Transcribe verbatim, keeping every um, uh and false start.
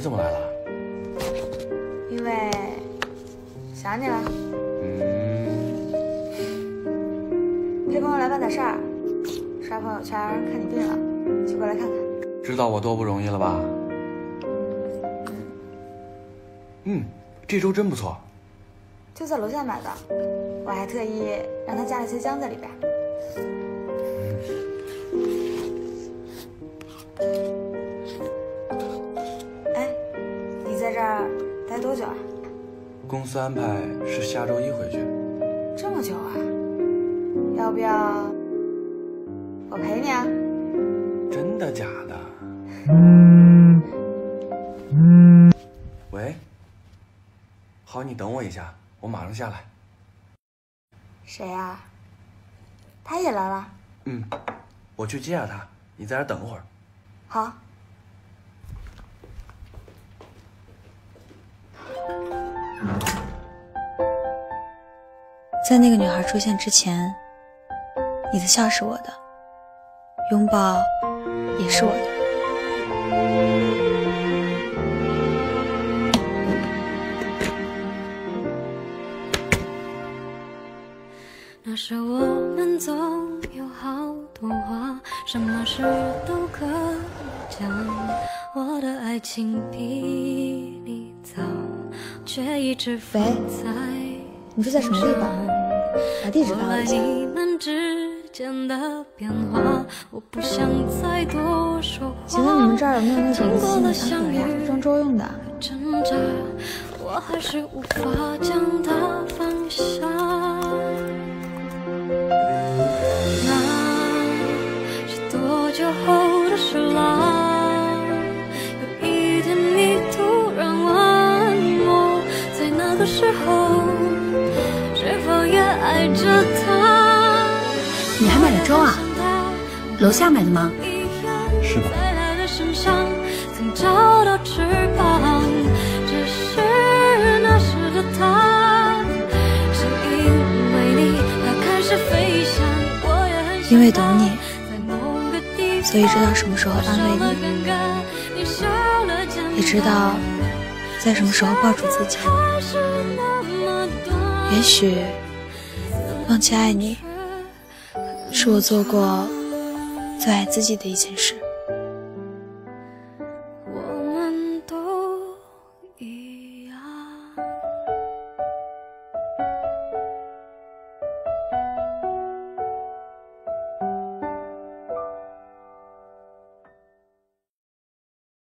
怎么来了？ 因为想你了。 嗯。 陪朋友来办点事儿，刷朋友圈看你病了，就过来看看。 知道我多不容易了吧？嗯，这粥真不错。 就在楼下买的，我还特意让他加了些姜在里边。哎，你在这儿待多久啊？ 公司安排是下周一回去。 这么久啊？要不要我陪你啊？ 真的假的？喂，好，你等我一下，我马上下来。 谁呀？他也来了。 嗯，我去接下他，你在这儿等会儿。 好。 在那个女孩出现之前，你的笑是我的，拥抱也是我的。 那时我们总有好多话，什么事都可以讲。我的爱情比你早，却一直放在。 你住在什么地方？把地址发我一下。 你们之间的变化，我不想再多说话。 请问你们这儿有没有那种新的香水呀，装粥用的？ 挣扎，我还是无法将它放下。那是多久后的事啦？有一天你突然问我，在那个时候是否也爱着他？ 你还买了粥啊？楼下买的吗？ 是吧？ 曾找到翅膀，只是那时的他，是因为你他开始飞翔，我也很因为懂你，所以知道什么时候安慰你，也知道在什么时候抱住自己。也许放弃爱你，是我做过最爱自己的一件事。